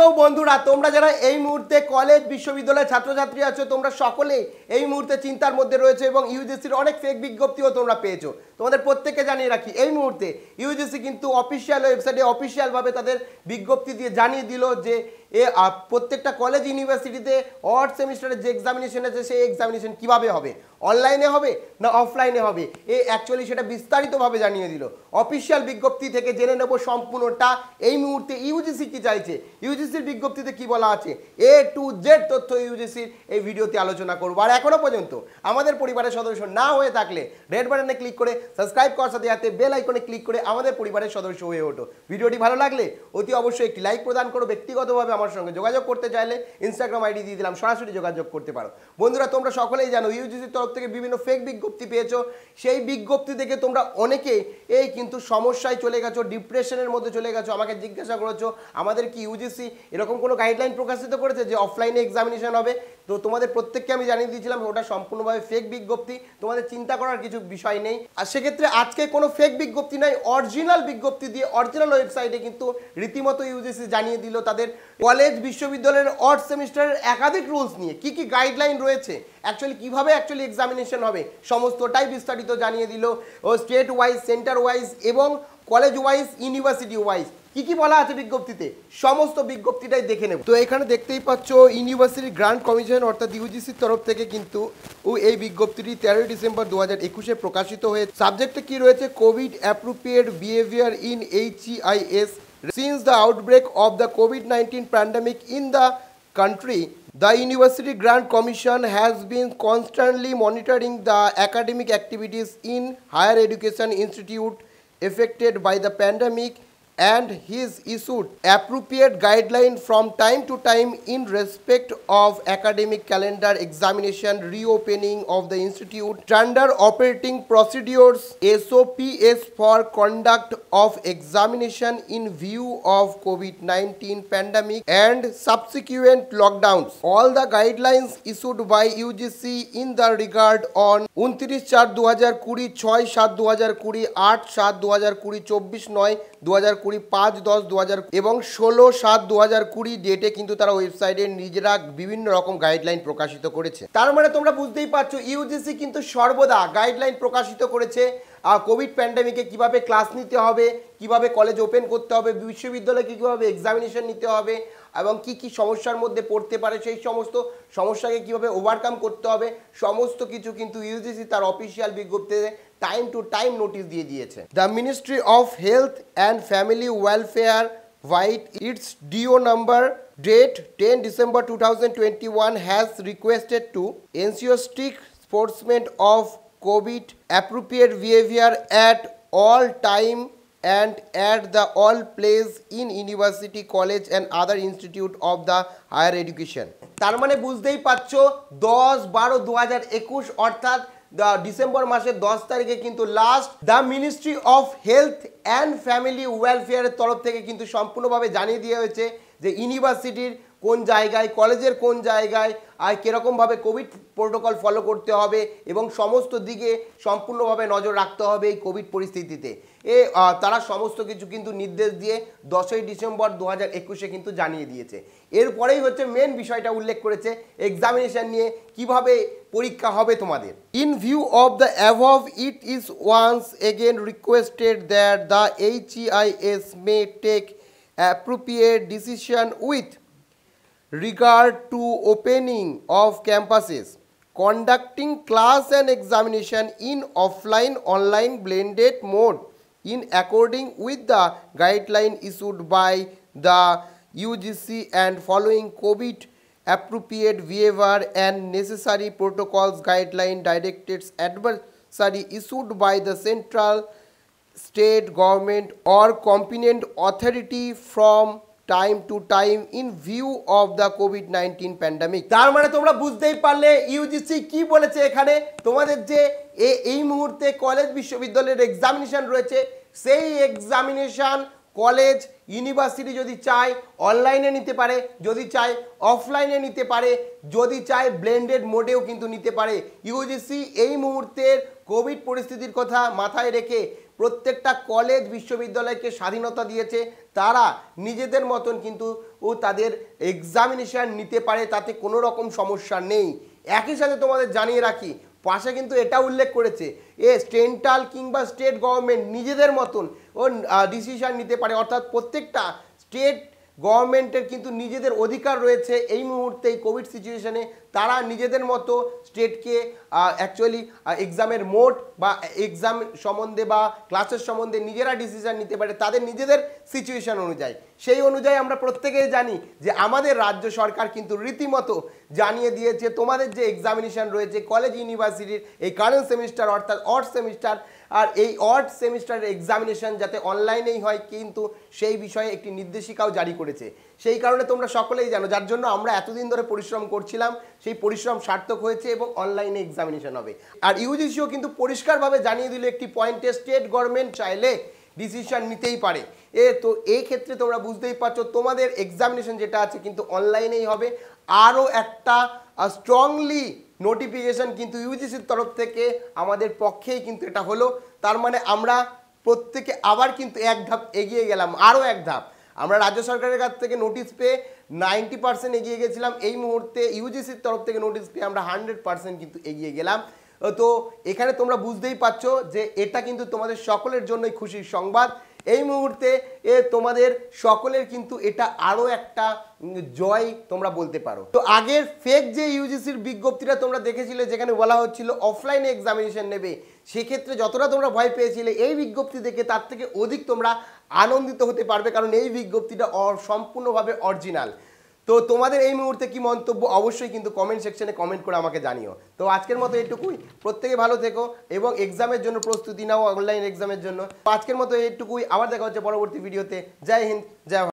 বন্ধুরা, তোমরা যারা এই মুহূর্তে কলেজ বিশ্ববিদ্যালয়ের ছাত্রছাত্রী আছো, তোমরা সকলেই এই মুহূর্তে চিন্তার মধ্যে রয়েছে এবং ইউজিসির অনেক ফেক বিজ্ঞপ্তিও তোমরা পেয়েছো। তোমাদের প্রত্যেককে জানিয়ে রাখি, এই মুহূর্তে ইউজিসি কিন্তু অফিসিয়াল ওয়েবসাইটে অফিসিয়ালভাবে তাদের বিজ্ঞপ্তি দিয়ে জানিয়ে দিল যে প্রত্যেকটা কলেজ ইউনিভার্সিটিতে অড সেমিস্টারের যে এক্সামিনেশন আছে সেই এক্সামিনেশন কিভাবে হবে, অনলাইনে হবে না অফলাইনে হবে, অ্যাকচুয়ালি সেটা বিস্তারিতভাবে জানিয়ে দিল। অফিসিয়াল বিজ্ঞপ্তি থেকে জেনে নেব সম্পূর্ণটা এই মুহূর্তে ইউজিসি কি চাইছে, ইউজিসির বিজ্ঞপ্তিতে কি বলা আছে, A to Z তথ্য ইউজিসির এই ভিডিওতে আলোচনা করব। আর এখনো পর্যন্ত আমাদের পরিবারের সদস্য না হয়ে থাকলে রেড বাটনে ক্লিক করে সাবস্ক্রাইব করার সাথে সাথে বেল আইকনে ক্লিক করে আমাদের পরিবারের সদস্য হয়ে ওঠো। ভিডিওটি ভালো লাগলে অতি অবশ্যই একটি লাইক প্রদান করো। ব্যক্তিগতভাবে আমার সঙ্গে যোগাযোগ করতে চাইলে ইনস্টাগ্রাম আইডি দিয়ে দিলাম, সরাসরি যোগাযোগ করতে পারো। বন্ধুরা, তোমরা সকলেই জানো ইউজিসির তরফ থেকে বিভিন্ন ফেক বিজ্ঞপ্তি পেয়েছো। সেই বিজ্ঞপ্তি থেকে তোমরা অনেকেই কিন্তু সমস্যায় চলে গেছো, ডিপ্রেশনের মধ্যে চলে গেছো। আমাকে জিজ্ঞাসা করেছো আমাদের কি ইউজিসি এরকম কোনো গাইডলাইন প্রকাশিত করেছে যে অফলাইনে এক্সামিনেশন হবে? তো তোমাদের প্রত্যেককে আমি জানিয়ে দিয়েছিলাম ওটা সম্পূর্ণভাবে ফেক বিজ্ঞপ্তি, তোমাদের চিন্তা করার কিছু বিষয় নেই। আর সেক্ষেত্রে আজকে কোনো ফেক বিজ্ঞপ্তি নাই, অরিজিনাল বিজ্ঞপ্তি দিয়ে অরিজিনাল ওয়েবসাইটে কিন্তু রীতিমতো ইউজিসি জানিয়ে দিল তাদের কলেজ বিশ্ববিদ্যালয়ের অড সেমিস্টারের একাধিক রুলস নিয়ে কি কি গাইডলাইন রয়েছে, অ্যাকচুয়ালি কিভাবে অ্যাকচুয়ালি এক্সামিনেশন হবে সমস্তটাই বিস্তারিত জানিয়ে দিল। ও স্টেট ওয়াইজ, সেন্টার ওয়াইজ এবং কলেজ ওয়াইজ, ইউনিভার্সিটি ওয়াইজ কি কি বলা আছে বিজ্ঞপ্তিতে, সমস্ত বিজ্ঞপ্তিটাই দেখে নেব। তো এখানে দেখতেই পাচ্ছ ইউনিভার্সিটি গ্রান্ট কমিশন অর্থাৎ ইউজিসির তরফ থেকে কিন্তু এই বিজ্ঞপ্তিটি 13 ডিসেম্বর 2021 প্রকাশিত হয়েছে। সাবজেক্টে কি রয়েছে, covid appropriate behaviour in HEIS since the outbreak of the COVID-19 pandemic in the country. The University Grant Commission has been constantly monitoring the academic activities in higher education institute affected by the pandemic and has issued appropriate guidelines from time to time in respect of academic calendar, examination, reopening of the institute, standard operating procedures, SOPs for conduct of examination in view of COVID-19 pandemic and subsequent lockdowns. All the guidelines issued by UGC in the regard on 29/4/2020, 6/7/2020, 8/7/2020, 24/9/2020, 5/10/2020 এবং 16/7/2020 ডেটে কিন্তু তারা ওয়েবসাইটে নিজেরা বিভিন্ন রকম guideline প্রকাশিত করেছে। তার মানে তোমরা বুঝতেই পারছো ইউজিসি কিন্তু সর্বদা গাইডলাইন প্রকাশিত করেছে কোভিড প্যান্ডেমিকে কিভাবে ক্লাস নিতে হবে, কিভাবে কলেজ ওপেন করতে হবে, বিশ্ববিদ্যালয়কে কিভাবে এক্সামিনেশন নিতে হবে এবং কি কি সমস্যার মধ্যে পড়তে পারে, সেই সমস্ত সমস্যাকে কিভাবে ওভারকাম করতে হবে, সমস্ত কিছু কিন্তু ইউজিসি তার অফিসিয়াল বিজ্ঞপ্তিতে টাইম টু টাইম নোটিশ দিয়ে দিয়েছে। The ministry of health and family welfare White its DO number date 10 December 2021 has requested to ensure strict enforcement of COVID appropriate behavior at all time and at the all place in university, college and other institute of the higher education. তার মানে বুঝতেই পারছো 10/12/2021 অর্থাৎ December মাসের 10 তারিখে কিন্তু last the ministry of health and family ওয়েলফেয়ারের তরফ থেকে কিন্তু সম্পূর্ণভাবে জানিয়ে দেওয়া হয়েছে যে ইউনিভার্সিটির কোন জায়গায়, কলেজের কোন জায়গায় আর কীরকমভাবে কোভিড প্রোটোকল ফলো করতে হবে এবং সমস্ত দিকে সম্পূর্ণভাবে নজর রাখতে হবে এই কোভিড পরিস্থিতিতে। তারা সমস্ত কিছু কিন্তু নির্দেশ দিয়ে 10ই ডিসেম্বর 2021 কিন্তু জানিয়ে দিয়েছে। এরপরেই হচ্ছে মেন বিষয়টা উল্লেখ করেছে এক্সামিনেশন নিয়ে, কিভাবে পরীক্ষা হবে তোমাদের। In view of the above it is once again requested that the HEIS may take appropriate decision with regard to opening of campuses, conducting class and examination in offline online blended mode in according with the guideline issued by the UGC and following COVID appropriate behavior and necessary protocols, guideline, directives, advisory issued by the central, state government or competent authority from time to time in view of the COVID-19 pandemic. তার মানে তোমরা বুঝতেই পারলে UGC কি বলেছে এখানে। তোমাদের যে এই মুহূর্তে কলেজ বিশ্ববিদ্যালয়ের এক্সামিনেশন রয়েছে সেই এক্সামিনেশন কলেজ ইউনিভার্সিটি যদি চায় অনলাইনে নিতে পারে, যদি চায় অফলাইনে নিতে পারে, যদি চায় ব্লেন্ডেড মোডেও কিন্তু নিতে পারে। ইউজিসি এই মুহূর্তের কোভিড পরিস্থিতির কথা মাথায় রেখে প্রত্যেকটা কলেজ বিশ্ববিদ্যালয়কে স্বাধীনতা দিয়েছে, তারা নিজেদের মতন কিন্তু ও তাদের এক্সামিনেশন নিতে পারে, তাতে কোনো রকম সমস্যা নেই। একই সাথে তোমাদের জানিয়ে রাখি, পাশে কিন্তু এটা উল্লেখ করেছে সেন্ট্রাল কিংবা স্টেট গভর্নমেন্ট নিজেদের মতন ও ডিসিশন নিতে পারে, অর্থাৎ প্রত্যেকটা স্টেট গভর্নমেন্টের কিন্তু নিজেদের অধিকার রয়েছে এই মুহূর্তে এই কোভিড সিচুয়েশনে তারা নিজেদের মতো স্টেটকে অ্যাকচুয়ালি এক্সামের মোড বা এক্সাম সম্বন্ধে বা ক্লাসের সম্বন্ধে নিজেরা ডিসিশন নিতে পারে তাদের নিজেদের সিচুয়েশন অনুযায়ী। সেই অনুযায়ী আমরা প্রত্যেকেই জানি যে আমাদের রাজ্য সরকার কিন্তু রীতিমতো জানিয়ে দিয়েছে তোমাদের যে এক্সামিনেশন রয়েছে কলেজ ইউনিভার্সিটির এই কারেন্ট সেমিস্টার অর্থাৎ অড সেমিস্টার, আর এই অড সেমিস্টারের এক্সামিনেশন যাতে অনলাইনেই হয় কিন্তু সেই বিষয়ে একটি নির্দেশিকাও জারি করেছে। সেই কারণে তোমরা সকলেই জানো, যার জন্য আমরা এতদিন ধরে পরিশ্রম করছিলাম সেই পরিশ্রম সার্থক হয়েছে এবং অনলাইনে এক্সামিনেশন হবে। আর ইউজিসিও কিন্তু পরিষ্কারভাবে জানিয়ে দিল একটি পয়েন্টে স্টেট গভর্নমেন্ট চাইলে ডিসিশন নিতেই পারে। তো এই ক্ষেত্রে তোমরা বুঝতেই পারছো তোমাদের এক্সামিনেশন যেটা আছে কিন্তু অনলাইনেই হবে। আরও একটা স্ট্রংলি নোটিফিকেশন কিন্তু ইউজিসির তরফ থেকে আমাদের পক্ষেই কিন্তু এটা হলো। তার মানে আমরা প্রত্যেকে আবার কিন্তু এক ধাপ এগিয়ে গেলাম, আরও এক ধাপ। আমরা রাজ্য সরকারের কাছ থেকে নোটিশ পেয়ে 90% এগিয়ে গেছিলাম, এই মুহূর্তে ইউজিসির তরফ থেকে নোটিশ পেয়ে আমরা 100% কিন্তু এগিয়ে গেলাম। তো এখানে তোমরা বুঝতেই পারছো যে এটা কিন্তু তোমাদের সকলের জন্যই খুশির সংবাদ। এই মুহূর্তে তোমাদের সকলের কিন্তু এটা আরও একটা জয় তোমরা বলতে পারো। তো আগের ফেক যে ইউজিসির বিজ্ঞপ্তিটা তোমরা দেখেছিলে যেখানে বলা হচ্ছিল অফলাইনে এক্সামিনেশন নেবে, সেক্ষেত্রে যতটা তোমরা ভয় পেয়েছিলে এই বিজ্ঞপ্তি দেখে তার থেকে অধিক তোমরা আনন্দিত হতে পারবে, কারণ এই বিজ্ঞপ্তিটা সম্পূর্ণভাবে অরিজিনাল। তো তোমাদের এই মুহূর্তে কি মন্তব্য অবশ্যই কিন্তু কমেন্ট সেকশনে কমেন্ট করে আমাকে জানিও। তো আজকের মতো এইটুকুই, প্রত্যেকে ভালো থেকো এবং এক্সামের জন্য প্রস্তুতি নাও, অনলাইন এক্সামের জন্য। আজকের মতো এইটুকুই, আবার দেখা হচ্ছে পরবর্তী ভিডিওতে। জয় হিন্দ, জয় ভারত।